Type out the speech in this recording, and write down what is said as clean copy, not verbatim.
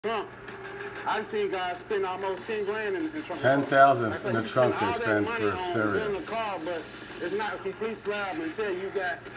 Trunk. I've seen guys spend almost 10 grand in trunk. 10,000 in the you trunk spend they all that spend money for a on stereo. building a car, but it's not a complete slab until you got